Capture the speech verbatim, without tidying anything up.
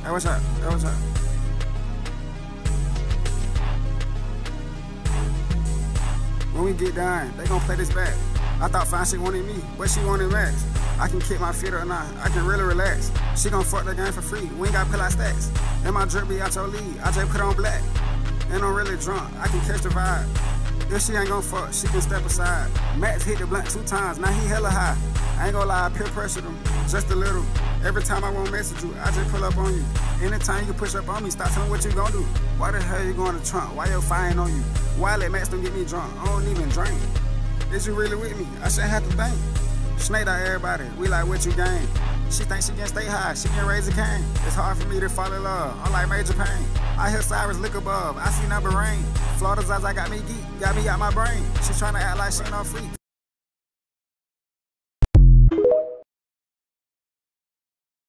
Hey, what's up? Hey, what's up? When we get done, they gon' play this back. I thought fine shit wanted me, but she wanted max. I can kick my feet or not, I can really relax. She gon' fuck the game for free, we ain't gotta pull out stacks. And my drip be out your lead, I just put on black. And I'm really drunk, I can catch the vibe. If she ain't gon' fuck, she can step aside. Max hit the blunt two times, now he hella high. I ain't gon' lie, I peer pressured him, just a little. Every time I won't message you, I just pull up on you. Anytime you push up on me, stop telling me what you gon' do. Why the hell you going to Trump? Why your fire ain't on you? Why let Max don't get me drunk? I don't even drink. Is you really with me? I shouldn't have to think. Snake out everybody, we like what you gain. She thinks she can stay high, she can raise a cane. It's hard for me to fall in love, I'm like Major Pain. I hear sirens lick above, I see number rain. Florida's eyes, I got me geek, got me out my brain. She tryna act like she no freak.